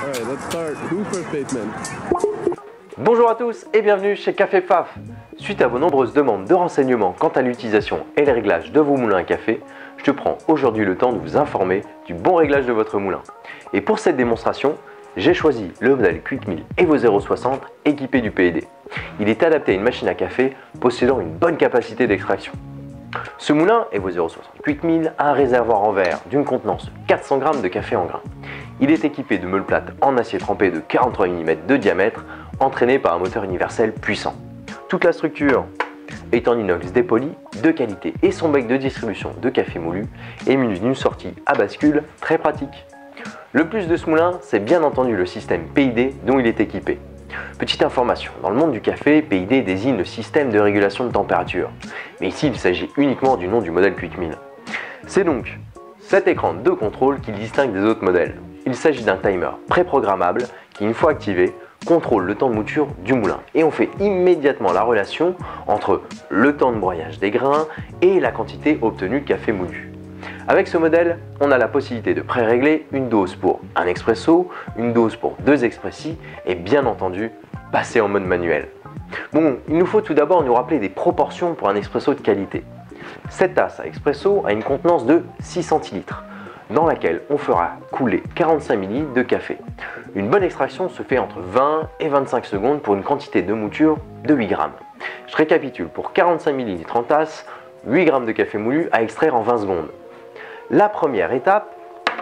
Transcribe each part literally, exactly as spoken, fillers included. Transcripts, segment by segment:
Alright, let's start. Who's first baseman? Bonjour à tous et bienvenue chez Café Paf. Suite à vos nombreuses demandes de renseignements quant à l'utilisation et les réglages de vos moulins à café, je te prends aujourd'hui le temps de vous informer du bon réglage de votre moulin. Et pour cette démonstration, j'ai choisi le modèle Quickmill Evo zéro soixante équipé du P I D. Il est adapté à une machine à café possédant une bonne capacité d'extraction. Ce moulin Evo zéro soixante Quickmill a un réservoir en verre d'une contenance de quatre cents grammes de café en grains. Il est équipé de meules plates en acier trempé de quarante-trois millimètres de diamètre, entraîné par un moteur universel puissant. Toute la structure est en inox dépoli de qualité et son bec de distribution de café moulu est muni d'une sortie à bascule très pratique. Le plus de ce moulin, c'est bien entendu le système P I D dont il est équipé. Petite information, dans le monde du café, P I D désigne le système de régulation de température. Mais ici, il s'agit uniquement du nom du modèle Quickmill. C'est donc cet écran de contrôle qui le distingue des autres modèles. Il s'agit d'un timer préprogrammable qui, une fois activé, contrôle le temps de mouture du moulin. Et on fait immédiatement la relation entre le temps de broyage des grains et la quantité obtenue de café moulu. Avec ce modèle, on a la possibilité de pré-régler une dose pour un expresso, une dose pour deux expressis et bien entendu, passer en mode manuel. Bon, il nous faut tout d'abord nous rappeler des proportions pour un expresso de qualité. Cette tasse à expresso a une contenance de six centilitres, dans laquelle on fera couler quarante-cinq millilitres de café. Une bonne extraction se fait entre vingt et vingt-cinq secondes pour une quantité de mouture de huit grammes. Je récapitule, pour quarante-cinq millilitres en tasse, huit grammes de café moulu à extraire en vingt secondes. La première étape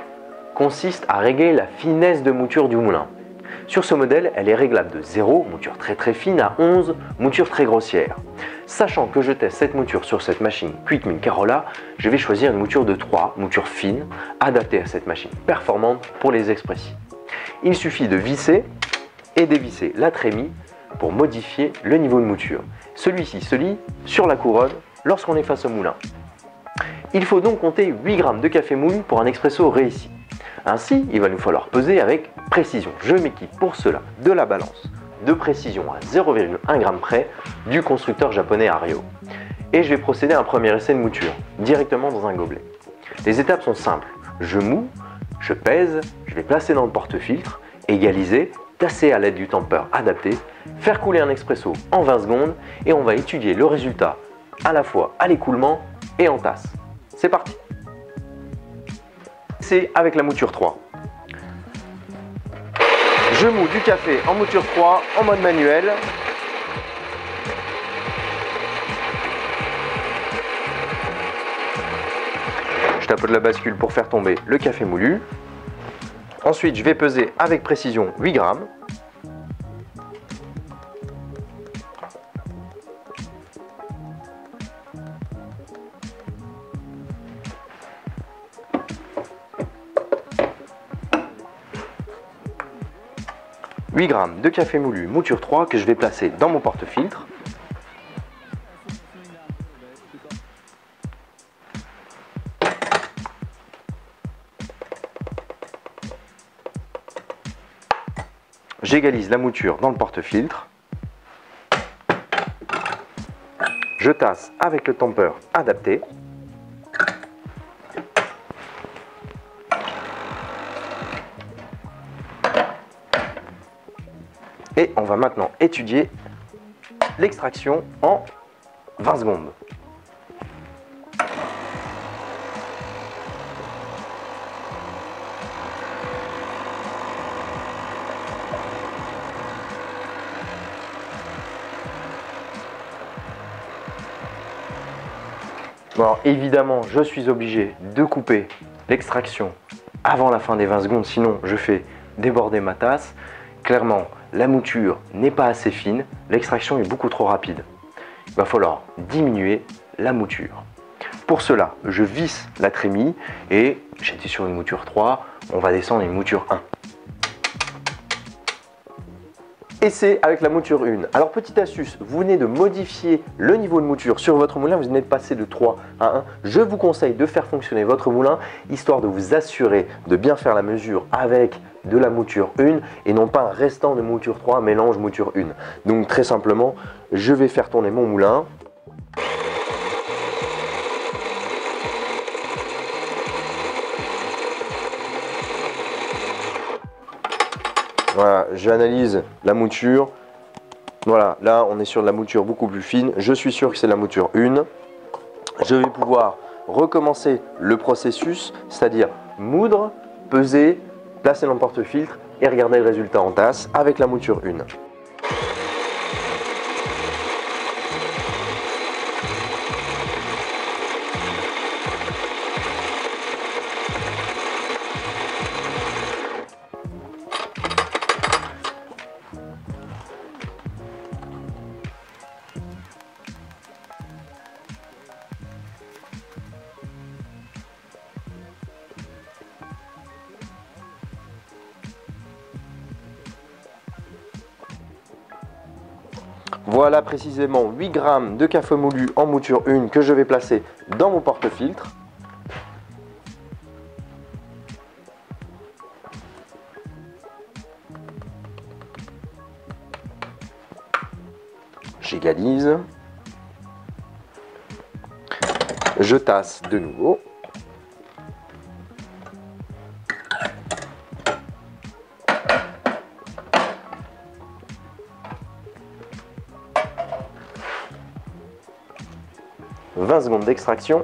consiste à régler la finesse de mouture du moulin. Sur ce modèle, elle est réglable de zéro, mouture très très fine, à onze, mouture très grossière. Sachant que je teste cette mouture sur cette machine Quickmill Carola, je vais choisir une mouture de trois, mouture fine, adaptée à cette machine performante pour les expressis. Il suffit de visser et dévisser la trémie pour modifier le niveau de mouture. Celui-ci se lie sur la couronne lorsqu'on est face au moulin. Il faut donc compter huit grammes de café moulu pour un expresso réussi. Ainsi, il va nous falloir peser avec précision. Je m'équipe pour cela de la balance de précision à zéro virgule un gramme près du constructeur japonais Ario. Et je vais procéder à un premier essai de mouture, directement dans un gobelet. Les étapes sont simples. Je moue, je pèse, je vais placer dans le porte-filtre, égaliser, tasser à l'aide du tamper adapté, faire couler un expresso en vingt secondes et on va étudier le résultat à la fois à l'écoulement et en tasse. C'est parti! C'est avec la mouture trois. Je moue du café en mouture trois en mode manuel. Je tapote la bascule pour faire tomber le café moulu. Ensuite, je vais peser avec précision huit grammes. huit grammes de café moulu mouture trois que je vais placer dans mon porte-filtre. J'égalise la mouture dans le porte-filtre. Je tasse avec le tamper adapté. Et on va maintenant étudier l'extraction en vingt secondes. Bon, alors évidemment, je suis obligé de couper l'extraction avant la fin des vingt secondes, sinon je fais déborder ma tasse. Clairement, la mouture n'est pas assez fine, l'extraction est beaucoup trop rapide. Il va falloir diminuer la mouture. Pour cela, je visse la trémie et j'étais sur une mouture trois, on va descendre à une mouture un. Et c'est avec la mouture un. Alors petite astuce, vous venez de modifier le niveau de mouture sur votre moulin, vous venez de passer de trois à un. Je vous conseille de faire fonctionner votre moulin, histoire de vous assurer de bien faire la mesure avec de la mouture un et non pas un restant de mouture trois, mélange mouture un. Donc très simplement, je vais faire tourner mon moulin. Voilà, j'analyse la mouture. Voilà, là on est sur de la mouture beaucoup plus fine. Je suis sûr que c'est la mouture un. Je vais pouvoir recommencer le processus, c'est-à-dire moudre, peser, placer l'emporte-filtre et regarder le résultat en tasse avec la mouture un. Voilà précisément huit grammes de café moulu en mouture un que je vais placer dans mon porte-filtre. J'égalise. Je tasse de nouveau. vingt secondes d'extraction.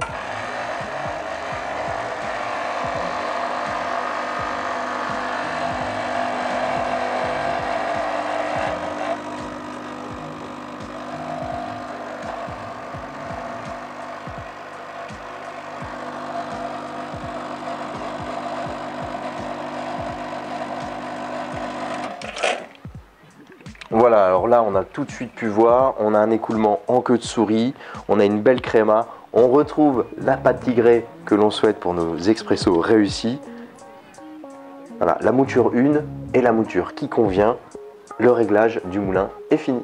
Voilà, alors là on a tout de suite pu voir, on a un écoulement en queue de souris, on a une belle créma, on retrouve la pâte tigrée que l'on souhaite pour nos expressos réussis. Voilà, la mouture un est la mouture qui convient, le réglage du moulin est fini.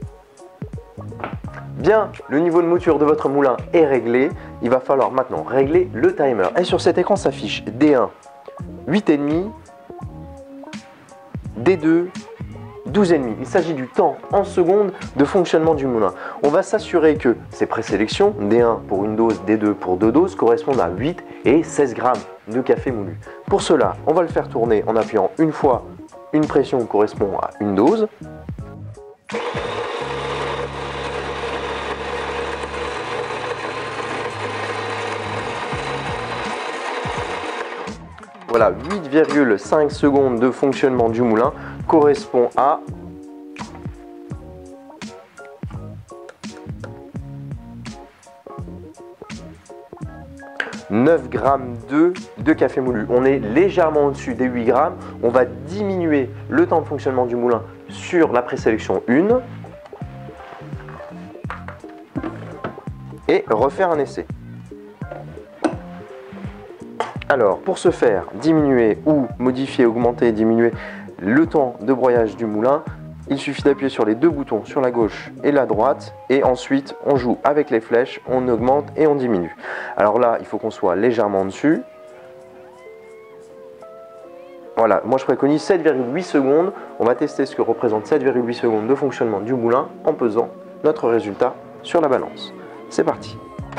Bien, le niveau de mouture de votre moulin est réglé, il va falloir maintenant régler le timer. Et sur cet écran s'affiche D un, huit virgule cinq, D deux, douze virgule cinq. Il s'agit du temps en secondes de fonctionnement du moulin. On va s'assurer que ces présélections, D un pour une dose, D deux pour deux doses, correspondent à huit et seize grammes de café moulu. Pour cela, on va le faire tourner en appuyant une fois une pression qui correspond à une dose. Voilà, huit virgule cinq secondes de fonctionnement du moulin correspond à neuf grammes de café moulu. On est légèrement au-dessus des huit grammes. On va diminuer le temps de fonctionnement du moulin sur la présélection un et refaire un essai. Alors, pour ce faire, diminuer ou modifier, augmenter, diminuer le temps de broyage du moulin, il suffit d'appuyer sur les deux boutons sur la gauche et la droite et ensuite on joue avec les flèches, on augmente et on diminue. Alors là, il faut qu'on soit légèrement dessus. Voilà, moi je préconise sept virgule huit secondes. On va tester ce que représente sept virgule huit secondes de fonctionnement du moulin en pesant notre résultat sur la balance. C'est parti.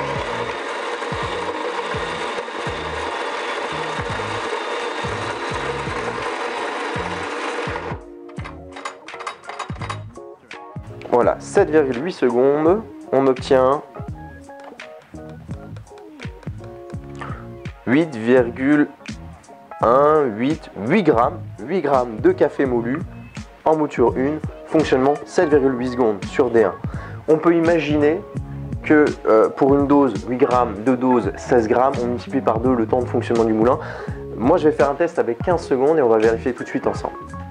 Voilà, sept virgule huit secondes, on obtient huit virgule dix-huit, huit grammes, huit grammes de café moulu en mouture un, fonctionnement sept virgule huit secondes sur D un. On peut imaginer que euh, pour une dose huit grammes, deux doses seize grammes, on multiplie par deux le temps de fonctionnement du moulin. Moi je vais faire un test avec quinze secondes et on va vérifier tout de suite ensemble.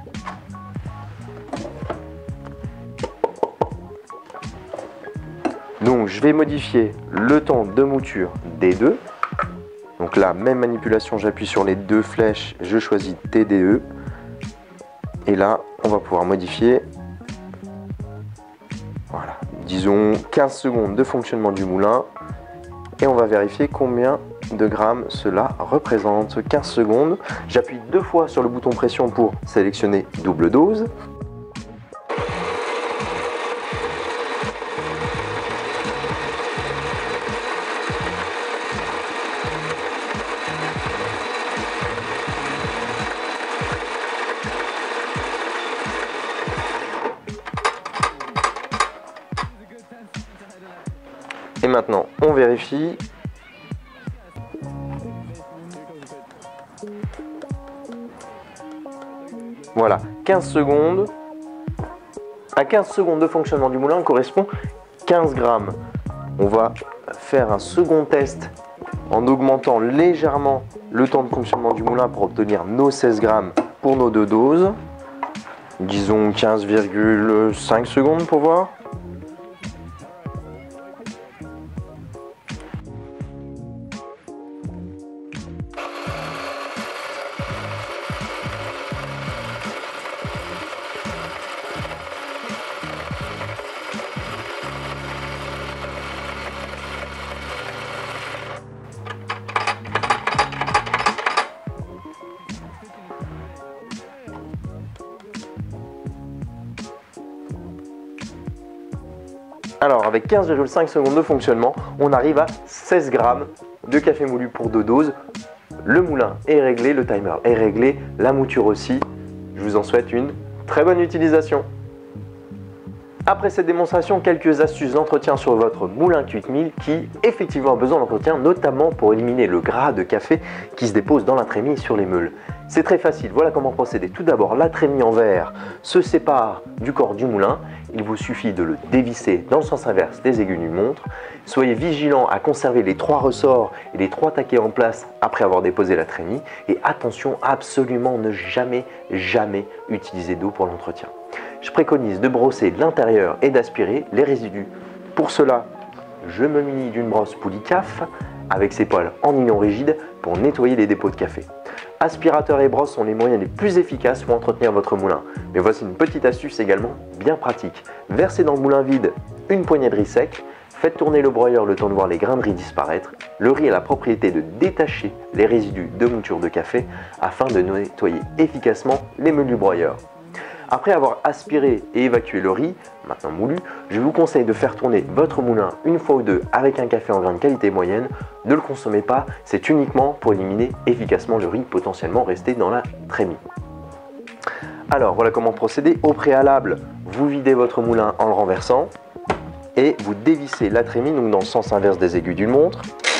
Donc je vais modifier le temps de mouture D deux. Donc là, même manipulation, j'appuie sur les deux flèches, je choisis T D E. Et là, on va pouvoir modifier, voilà, disons quinze secondes de fonctionnement du moulin. Et on va vérifier combien de grammes cela représente. quinze secondes, j'appuie deux fois sur le bouton pression pour sélectionner double dose. maintenant, on vérifie. Voilà, quinze secondes. À quinze secondes de fonctionnement du moulin correspond quinze grammes. On va faire un second test en augmentant légèrement le temps de fonctionnement du moulin pour obtenir nos seize grammes pour nos deux doses. Disons quinze virgule cinq secondes pour voir. Alors avec quinze virgule cinq secondes de fonctionnement, on arrive à seize grammes de café moulu pour deux doses. Le moulin est réglé, le timer est réglé, la mouture aussi. Je vous en souhaite une très bonne utilisation. Après cette démonstration, quelques astuces d'entretien sur votre moulin Quick Mill qui effectivement a besoin d'entretien, notamment pour éliminer le gras de café qui se dépose dans la trémie et sur les meules. C'est très facile, voilà comment procéder. Tout d'abord, la trémie en verre se sépare du corps du moulin. Il vous suffit de le dévisser dans le sens inverse des aiguilles d'une montre. Soyez vigilant à conserver les trois ressorts et les trois taquets en place après avoir déposé la trémie. Et attention, absolument ne jamais, jamais utiliser d'eau pour l'entretien. Je préconise de brosser l'intérieur et d'aspirer les résidus. Pour cela, je me munis d'une brosse Poulicaf avec ses poils en nylon rigide pour nettoyer les dépôts de café. Aspirateur et brosse sont les moyens les plus efficaces pour entretenir votre moulin. Mais voici une petite astuce également bien pratique. Versez dans le moulin vide une poignée de riz sec, faites tourner le broyeur le temps de voir les grains de riz disparaître. Le riz a la propriété de détacher les résidus de mouture de café afin de nettoyer efficacement les meules du broyeur. Après avoir aspiré et évacué le riz, maintenant moulu, je vous conseille de faire tourner votre moulin une fois ou deux avec un café en grains de qualité moyenne. Ne le consommez pas, c'est uniquement pour éliminer efficacement le riz potentiellement resté dans la trémie. Alors voilà comment procéder. Au préalable, vous videz votre moulin en le renversant et vous dévissez la trémie donc dans le sens inverse des aiguilles d'une montre.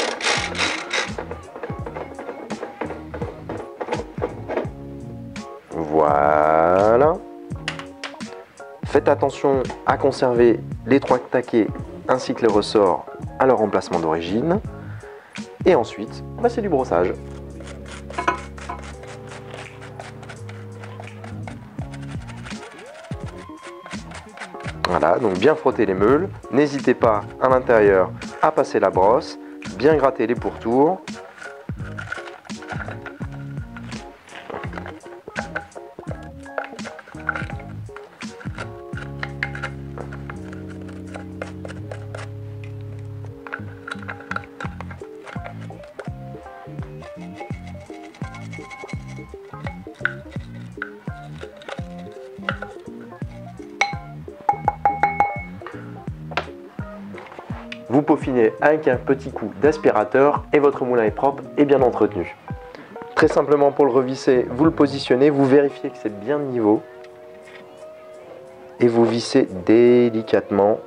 Voilà. Faites attention à conserver les trois taquets ainsi que les ressorts à leur emplacement d'origine. Et ensuite, bah c'est du brossage. Voilà, donc bien frotter les meules. N'hésitez pas à l'intérieur à passer la brosse, bien gratter les pourtours. Vous peaufinez avec un petit coup d'aspirateur et votre moulin est propre et bien entretenu. Très simplement pour le revisser, vous le positionnez, vous vérifiez que c'est bien de niveau et vous vissez délicatement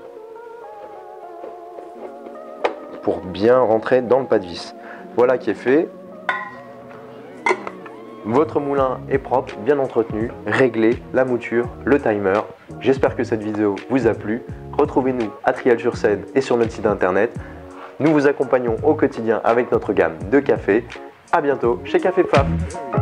pour bien rentrer dans le pas de vis. Voilà qui est fait. Votre moulin est propre, bien entretenu, réglé, la mouture, le timer. J'espère que cette vidéo vous a plu. Retrouvez-nous à Trial-sur-Seine et sur notre site internet. Nous vous accompagnons au quotidien avec notre gamme de café. A bientôt chez Café Pfaff.